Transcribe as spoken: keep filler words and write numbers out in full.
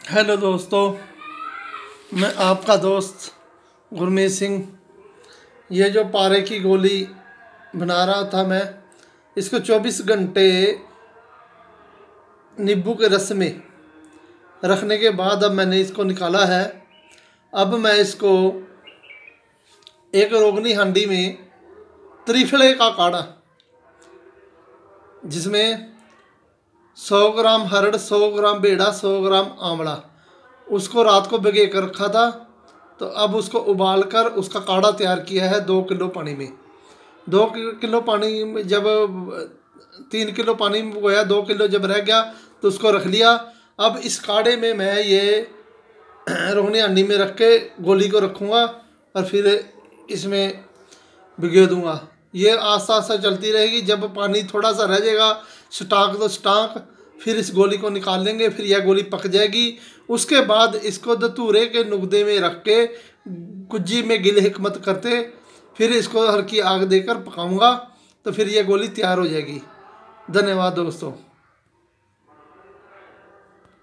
Hello दोस्तों, मैं आपका दोस्त गुरमीत सिंह। ये जो पारे की गोली बना रहा था मैं, इसको चौबीस घंटे नींबू के रस में रखने के बाद अब मैंने इसको निकाला है। अब मैं इसको एक रोगनी हांडी में त्रिफले का काढ़ा, जिसमें सौ ग्राम हरड़, सौ ग्राम बेड़ा, सौ ग्राम आंवला, उसको रात को भिगो कर रखा था। तो अब उसको उबाल कर उसका काढ़ा तैयार किया है दो किलो पानी में। दो किलो पानी में जब तीन किलो पानी में गोया, दो किलो जब रह गया तो उसको रख लिया। अब इस काढ़े में मैं ये रोहनी हांडी में रख के गोली को रखूँगा और फिर इसमें भिगो दूँगा। ये आस्ता आस्ता चलती रहेगी। जब पानी थोड़ा सा रह जाएगा स्टाक तो स्टाक, फिर इस गोली को निकाल लेंगे, फिर यह गोली पक जाएगी। उसके बाद इसको धतूरे के नुकदे में रख के कुज्जी में गिल हिकमत करते फिर इसको हल्की आग देकर पकाऊंगा, तो फिर यह गोली तैयार हो जाएगी। धन्यवाद दोस्तों।